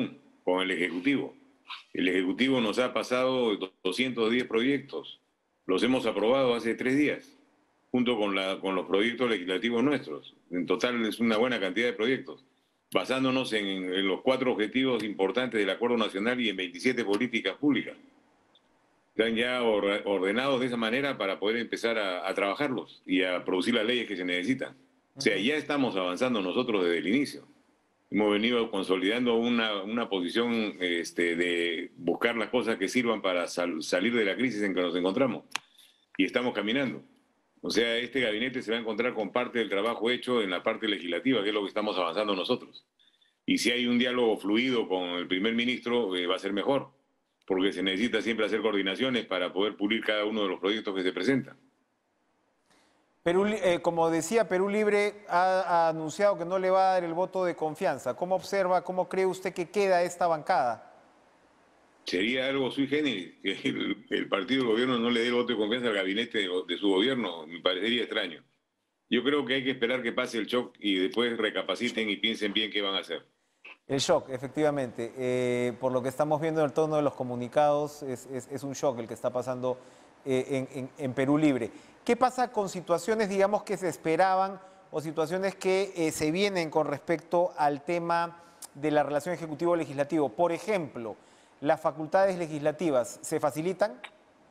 con el Ejecutivo. El Ejecutivo nos ha pasado doscientos diez proyectos, los hemos aprobado hace tres días, junto con, la, con los proyectos legislativos nuestros. En total es una buena cantidad de proyectos, basándonos en, en los cuatro objetivos importantes del Acuerdo Nacional y en veintisiete políticas públicas. Están ya ordenados de esa manera para poder empezar a, a trabajarlos y a producir las leyes que se necesitan. O sea, ya estamos avanzando nosotros desde el inicio. Hemos venido consolidando una, una posición este, de buscar las cosas que sirvan para sal, salir de la crisis en que nos encontramos. Y estamos caminando. O sea, este gabinete se va a encontrar con parte del trabajo hecho en la parte legislativa, que es lo que estamos avanzando nosotros. Y si hay un diálogo fluido con el primer ministro, eh, va a ser mejor, porque se necesita siempre hacer coordinaciones para poder pulir cada uno de los proyectos que se presentan. Perú, eh, como decía, Perú Libre ha, ha anunciado que no le va a dar el voto de confianza. ¿Cómo observa, cómo cree usted que queda esta bancada? Sería algo sui generis que el, el partido del gobierno no le dé el voto de confianza al gabinete de, de su gobierno. Me parecería extraño. Yo creo que hay que esperar que pase el shock y después recapaciten y piensen bien qué van a hacer. El shock, efectivamente. Eh, por lo que estamos viendo en el tono de los comunicados, es, es, es un shock el que está pasando eh, en, en, en Perú Libre. ¿Qué pasa con situaciones, digamos, que se esperaban o situaciones que eh, se vienen con respecto al tema de la relación ejecutivo-legislativo? Por ejemplo, ¿las facultades legislativas se facilitan?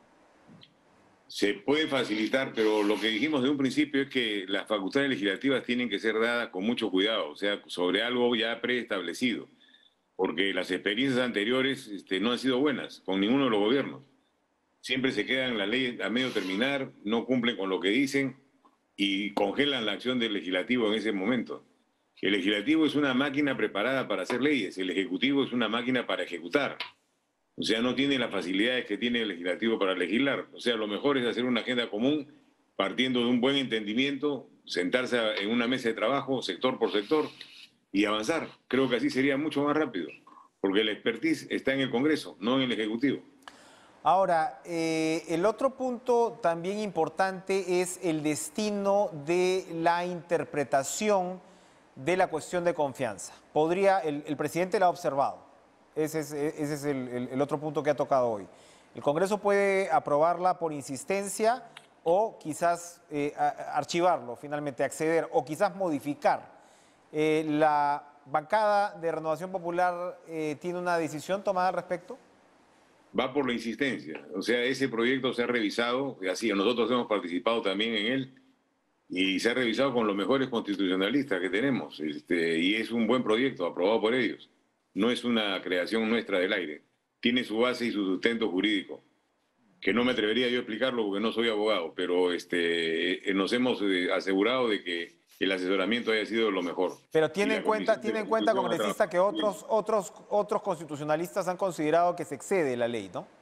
Se puede facilitar, pero lo que dijimos de un principio es que las facultades legislativas tienen que ser dadas con mucho cuidado, o sea, sobre algo ya preestablecido, porque las experiencias anteriores este, no han sido buenas con ninguno de los gobiernos. Siempre se quedan las leyes a medio terminar, no cumplen con lo que dicen y congelan la acción del legislativo en ese momento. El legislativo es una máquina preparada para hacer leyes, el ejecutivo es una máquina para ejecutar. O sea, no tiene las facilidades que tiene el legislativo para legislar. O sea, lo mejor es hacer una agenda común, partiendo de un buen entendimiento, sentarse en una mesa de trabajo, sector por sector, y avanzar. Creo que así sería mucho más rápido, porque la expertise está en el Congreso, no en el Ejecutivo. Ahora, eh, el otro punto también importante es el destino de la interpretación de la cuestión de confianza. Podría, el, el presidente la ha observado, ese es, ese es el, el, el otro punto que ha tocado hoy. El Congreso puede aprobarla por insistencia o quizás eh, archivarlo, finalmente acceder, o quizás modificar. Eh, ¿La bancada de Renovación Popular eh, tiene una decisión tomada al respecto? Va por la insistencia. O sea, ese proyecto se ha revisado, y así nosotros hemos participado también en él, y se ha revisado con los mejores constitucionalistas que tenemos, este, y es un buen proyecto aprobado por ellos. No es una creación nuestra del aire. Tiene su base y su sustento jurídico, que no me atrevería yo a explicarlo porque no soy abogado, pero este, nos hemos asegurado de que el asesoramiento haya sido lo mejor. Pero tiene en cuenta, tiene en cuenta, congresista, que otros, otros, otros constitucionalistas han considerado que se excede la ley, ¿no?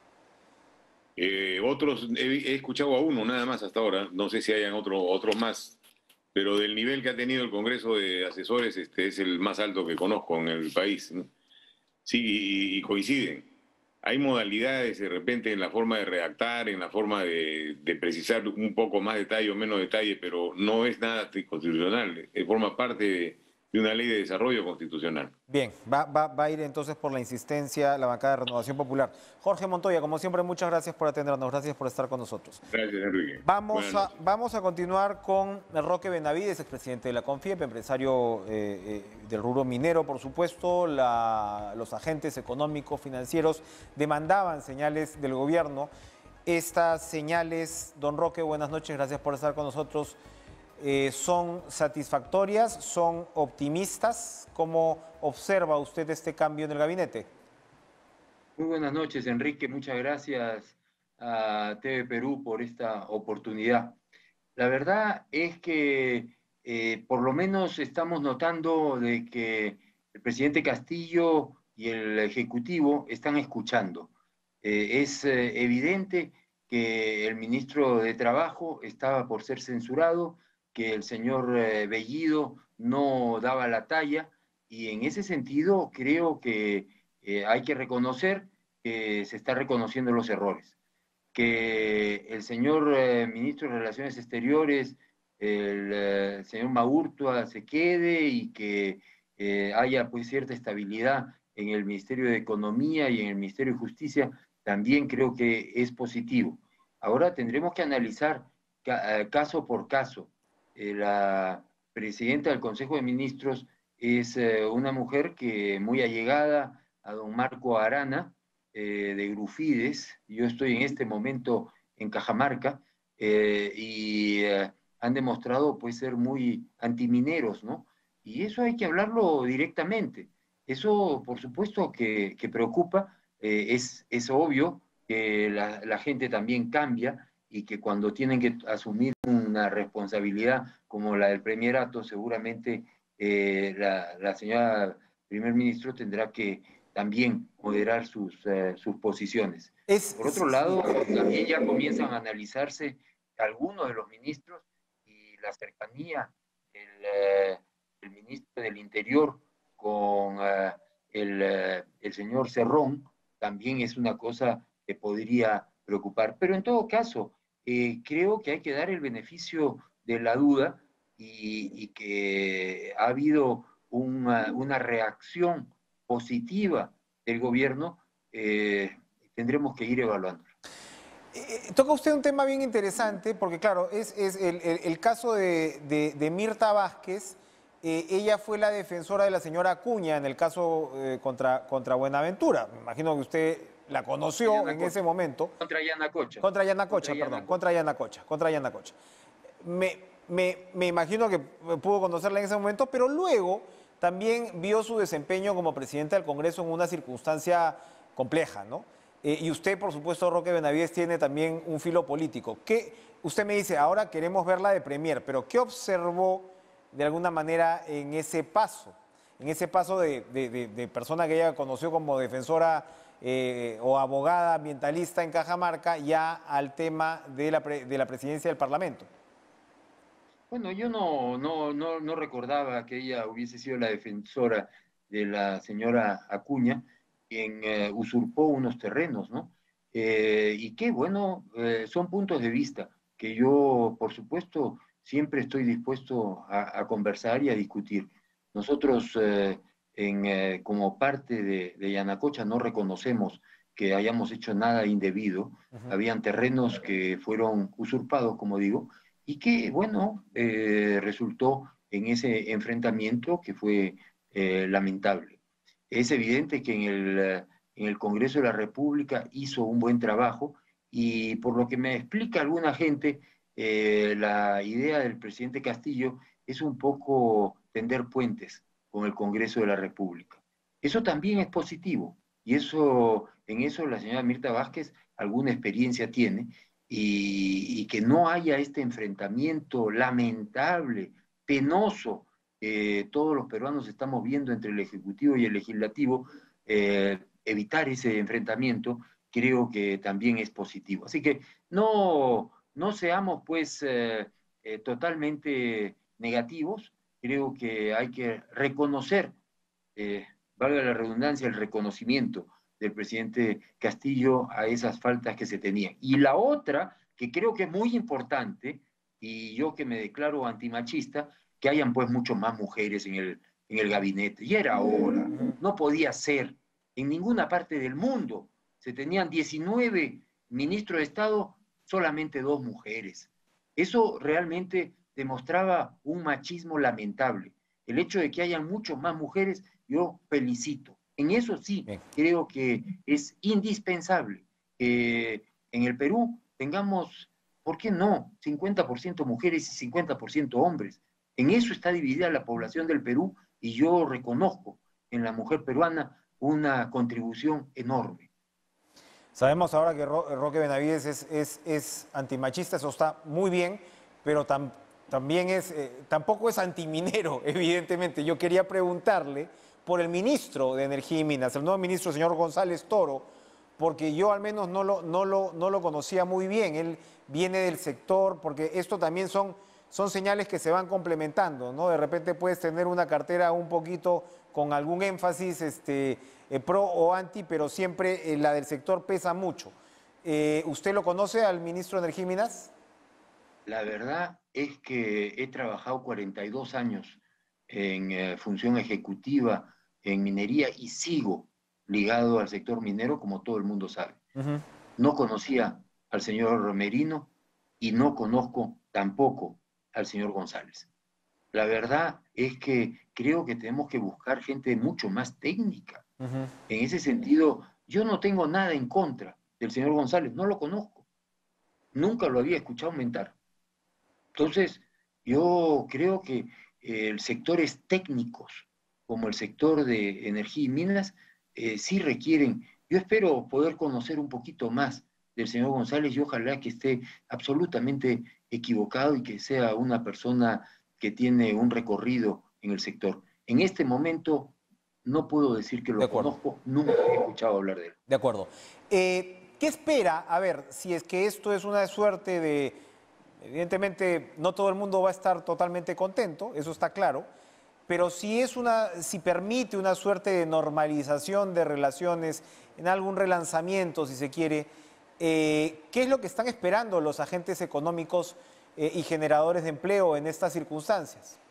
Eh, otros, he, he escuchado a uno nada más hasta ahora, no sé si hayan otro, otros más, pero del nivel que ha tenido el Congreso de Asesores este, es el más alto que conozco en el país, ¿no? Sí, y, y coinciden. Hay modalidades de repente en la forma de redactar, en la forma de, de precisar un poco más detalle o menos detalle, pero no es nada constitucional, forma parte de, de una ley de desarrollo constitucional. Bien, va, va, va a ir entonces por la insistencia la bancada de Renovación Popular. Jorge Montoya, como siempre, muchas gracias por atendernos, gracias por estar con nosotros. Gracias, Enrique. Vamos, a, vamos a continuar con Roque Benavides, expresidente de la CONFIEP, empresario eh, eh, del rubro minero, por supuesto. La, los agentes económicos, financieros demandaban señales del gobierno. Estas señales, don Roque, buenas noches, gracias por estar con nosotros. Eh, ¿Son satisfactorias? ¿Son optimistas? ¿Cómo observa usted este cambio en el gabinete? Muy buenas noches, Enrique. Muchas gracias a T V Perú por esta oportunidad. La verdad es que eh, por lo menos estamos notando de que el presidente Castillo y el Ejecutivo están escuchando. Eh, es eh, evidente que el ministro de Trabajo estaba por ser censurado, que el señor eh, Bellido no daba la talla, y en ese sentido creo que eh, hay que reconocer que se están reconociendo los errores. Que el señor eh, ministro de Relaciones Exteriores, el eh, señor Maurtua, se quede y que eh, haya pues cierta estabilidad en el Ministerio de Economía y en el Ministerio de Justicia, también creo que es positivo. Ahora tendremos que analizar ca caso por caso. Eh, la presidenta del Consejo de Ministros es eh, una mujer que muy allegada a don Marco Arana, eh, de Grufides. Yo estoy en este momento en Cajamarca, eh, y eh, han demostrado pues ser muy antimineros, ¿no? Y eso hay que hablarlo directamente. Eso, por supuesto, que, que preocupa. Eh, es, es obvio que la, la gente también cambia y que cuando tienen que asumir una responsabilidad como la del premierato, seguramente eh, la, la señora primer ministro tendrá que también moderar sus, eh, sus posiciones. Es, Por otro sí, lado, también ya comienzan a analizarse algunos de los ministros y la cercanía del eh, el ministro del Interior con eh, el, eh, el señor Cerrón también es una cosa que podría preocupar. Pero en todo caso, eh, creo que hay que dar el beneficio de la duda y, y que ha habido una, una reacción positiva del gobierno. Eh, tendremos que ir evaluando. Eh, toca usted un tema bien interesante, porque claro, es, es el, el, el caso de, de, de Mirta Vázquez. Eh, ella fue la defensora de la señora Acuña en el caso eh, contra, contra Buenaventura. Me imagino que usted la conoció en ese momento. Contra Yanacocha. Contra Yanacocha, Contra perdón. Yanacocha. Contra Yanacocha. Contra Yanacocha. Me, me, me imagino que pudo conocerla en ese momento, pero luego también vio su desempeño como presidente del Congreso en una circunstancia compleja, ¿no? Eh, y usted, por supuesto, Roque Benavides, tiene también un filo político. ¿Qué, usted me dice, ahora queremos verla de premier, pero ¿qué observó de alguna manera en ese paso? En ese paso de, de, de, de persona que ella conoció como defensora eh, o abogada ambientalista en Cajamarca, ya al tema de la, pre, de la presidencia del Parlamento. Bueno, yo no, no, no, no recordaba que ella hubiese sido la defensora de la señora Acuña, quien eh, usurpó unos terrenos, ¿no? Eh, y qué bueno, eh, son puntos de vista que yo, por supuesto, siempre estoy dispuesto a, a conversar y a discutir. Nosotros, eh, en, eh, como parte de, de Yanacocha, no reconocemos que hayamos hecho nada indebido. Uh-huh. Habían terrenos que fueron usurpados, como digo, y que, bueno, eh, resultó en ese enfrentamiento que fue eh, lamentable. Es evidente que en el, en el Congreso de la República hizo un buen trabajo y por lo que me explica alguna gente, eh, la idea del presidente Castillo es un poco tender puentes con el Congreso de la República. Eso también es positivo y eso, en eso la señora Mirta Vázquez alguna experiencia tiene y, y que no haya este enfrentamiento lamentable, penoso, Eh, todos los peruanos estamos viendo entre el Ejecutivo y el Legislativo, eh, evitar ese enfrentamiento creo que también es positivo. Así que no, no seamos pues eh, eh, totalmente negativos, creo que hay que reconocer, eh, valga la redundancia, el reconocimiento del presidente Castillo a esas faltas que se tenían. Y la otra, que creo que es muy importante, y yo que me declaro antimachista, que hayan pues mucho más mujeres en el, en el gabinete. Y era hora, no podía ser. En ninguna parte del mundo se tenían diecinueve ministros de Estado, solamente dos mujeres. Eso realmente demostraba un machismo lamentable. El hecho de que hayan mucho más mujeres, yo felicito. En eso sí, Bien. creo que es indispensable que en el Perú tengamos, ¿por qué no?, cincuenta por ciento mujeres y cincuenta por ciento hombres. En eso está dividida la población del Perú y yo reconozco en la mujer peruana una contribución enorme. Sabemos ahora que Ro Roque Benavides es, es, es antimachista, eso está muy bien, pero tam también es, eh, tampoco es antiminero, evidentemente. Yo quería preguntarle por el ministro de Energía y Minas, el nuevo ministro, señor González Toro, porque yo al menos no lo, no lo, no lo conocía muy bien. Él viene del sector, porque esto también son... son señales que se van complementando, ¿no? De repente puedes tener una cartera un poquito con algún énfasis este, eh, pro o anti, pero siempre eh, la del sector pesa mucho. Eh, ¿Usted lo conoce al ministro de Energía y Minas? La verdad es que he trabajado cuarenta y dos años en eh, función ejecutiva en minería y sigo ligado al sector minero, como todo el mundo sabe. Uh-huh. No conocía al señor Merino y no conozco tampoco al señor González. La verdad es que creo que tenemos que buscar gente mucho más técnica. Uh-huh. En ese sentido, yo no tengo nada en contra del señor González, no lo conozco. Nunca lo había escuchado mentar. Entonces, yo creo que eh, el sectores técnicos, como el sector de energía y minas, eh, sí requieren. Yo espero poder conocer un poquito más del señor González y ojalá que esté absolutamente equivocado y que sea una persona que tiene un recorrido en el sector. En este momento no puedo decir que lo conozco, nunca he escuchado hablar de él. De acuerdo. Eh, ¿Qué espera? A ver, si es que esto es una suerte de... Evidentemente, no todo el mundo va a estar totalmente contento, eso está claro, pero si, es una, si permite una suerte de normalización de relaciones, en algún relanzamiento, si se quiere, eh, ¿qué es lo que están esperando los agentes económicos eh, y generadores de empleo en estas circunstancias?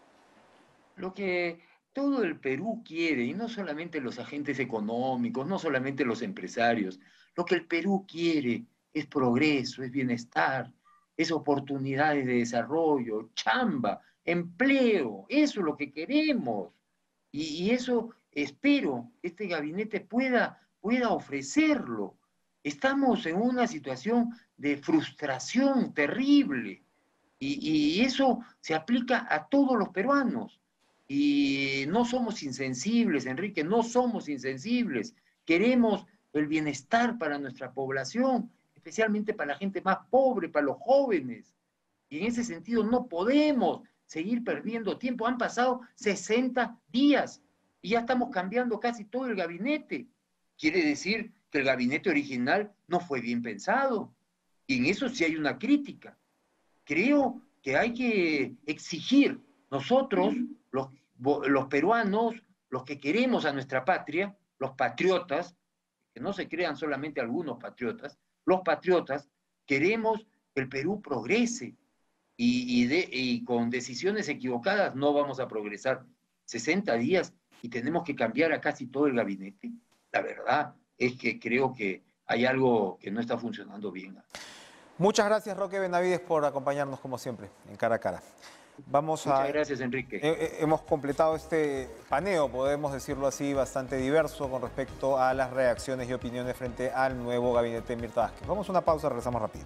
Lo que todo el Perú quiere, y no solamente los agentes económicos, no solamente los empresarios, lo que el Perú quiere es progreso, es bienestar, es oportunidades de desarrollo, chamba, empleo, eso es lo que queremos. Y, y eso espero este gabinete pueda, pueda ofrecerlo. Estamos en una situación de frustración terrible y, y eso se aplica a todos los peruanos. Y no somos insensibles, Enrique, no somos insensibles. Queremos el bienestar para nuestra población, especialmente para la gente más pobre, para los jóvenes. Y en ese sentido no podemos seguir perdiendo tiempo. Han pasado sesenta días y ya estamos cambiando casi todo el gabinete. Quiere decir que el gabinete original no fue bien pensado. Y en eso sí hay una crítica. Creo que hay que exigir nosotros, los, los peruanos, los que queremos a nuestra patria, los patriotas, que no se crean solamente algunos patriotas, los patriotas queremos que el Perú progrese y, y, de, y con decisiones equivocadas no vamos a progresar. sesenta días y tenemos que cambiar a casi todo el gabinete. La verdad es que creo que hay algo que no está funcionando bien. Muchas gracias, Roque Benavides, por acompañarnos como siempre en Cara a Cara. Vamos Muchas a, gracias, Enrique. Eh, hemos completado este paneo, podemos decirlo así, bastante diverso con respecto a las reacciones y opiniones frente al nuevo gabinete de Mirta Vázquez. Vamos a una pausa, regresamos rapidito.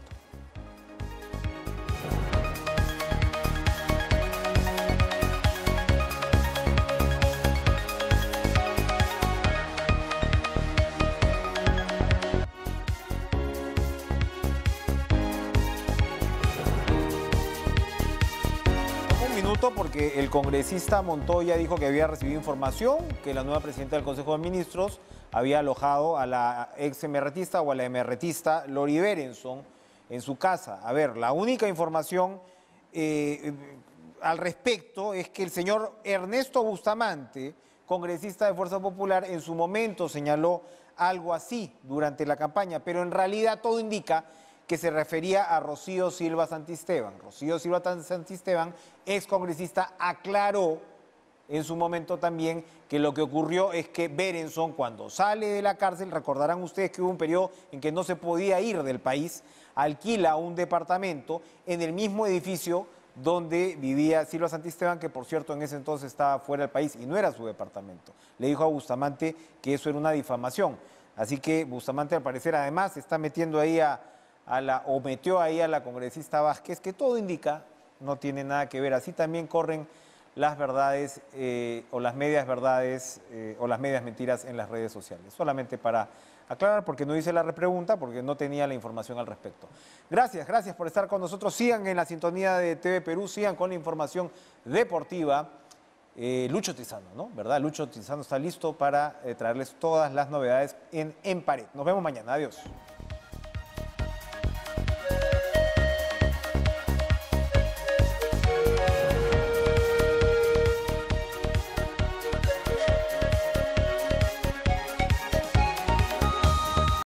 Porque el congresista Montoya dijo que había recibido información que la nueva presidenta del Consejo de Ministros había alojado a la ex emerretista o a la emerretista Lori Berenson en su casa. A ver, la única información eh, al respecto es que el señor Ernesto Bustamante, congresista de Fuerza Popular, en su momento señaló algo así durante la campaña, pero en realidad todo indica que se refería a Rocío Silva Santisteban. Rocío Silva Santisteban, ex congresista, aclaró en su momento también que lo que ocurrió es que Berenson, cuando sale de la cárcel, recordarán ustedes que hubo un periodo en que no se podía ir del país, alquila un departamento en el mismo edificio donde vivía Silva Santisteban, que por cierto en ese entonces estaba fuera del país y no era su departamento. Le dijo a Bustamante que eso era una difamación. Así que Bustamante, al parecer, además se está metiendo ahí a... A la, o metió ahí a la congresista Vázquez, que todo indica, no tiene nada que ver. Así también corren las verdades eh, o las medias verdades eh, o las medias mentiras en las redes sociales. Solamente para aclarar, porque no hice la repregunta, porque no tenía la información al respecto. Gracias, gracias por estar con nosotros. Sigan en la sintonía de T V Perú, sigan con la información deportiva. Eh, Lucho Tizano, ¿no? ¿Verdad? Lucho Tizano está listo para eh, traerles todas las novedades en En Pared. Nos vemos mañana. Adiós.